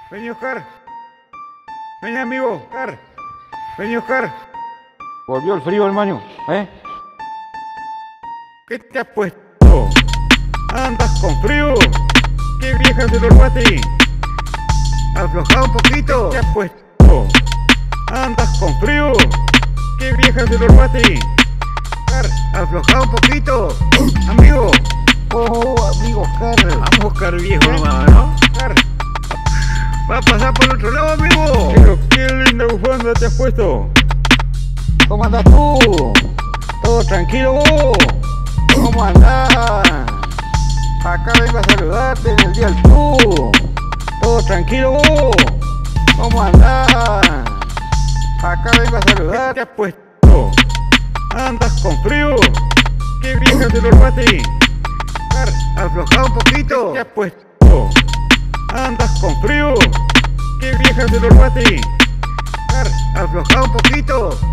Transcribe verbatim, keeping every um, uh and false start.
Vení, Oscar. Vení, amigo, Oscar. Vení, Oscar. Volvió el frío, hermano, ¿eh? ¿Qué te has puesto? ¿Andas con frío? ¿Qué vieja se lo bate? Aflojá un poquito. ¿Qué te has puesto? ¿Andas con frío? ¿Qué vieja se lo bate? Oscar, aflojá un poquito. Amigo. Oh, amigo Oscar. Vamos, Oscar, viejo nomás, ¿no? Oscar. Va a pasar por el otro lado, amigo. Pero qué linda bufanda te has puesto. ¿Cómo andas tú? ¿Todo tranquilo vos? ¿Cómo andás? Acá vengo a saludarte en el día del tú. ¿Todo tranquilo vos? ¿Cómo andás? Acá vengo a ¿Qué te saludarte. has puesto? ¿Andas con frío? ¿Qué vieja se lo bate? Oscar, aflojá un poquito. ¿Qué te has puesto? ¿Andas con frío? ¿Qué vieja se lo bate? Oscar, aflojá un poquito.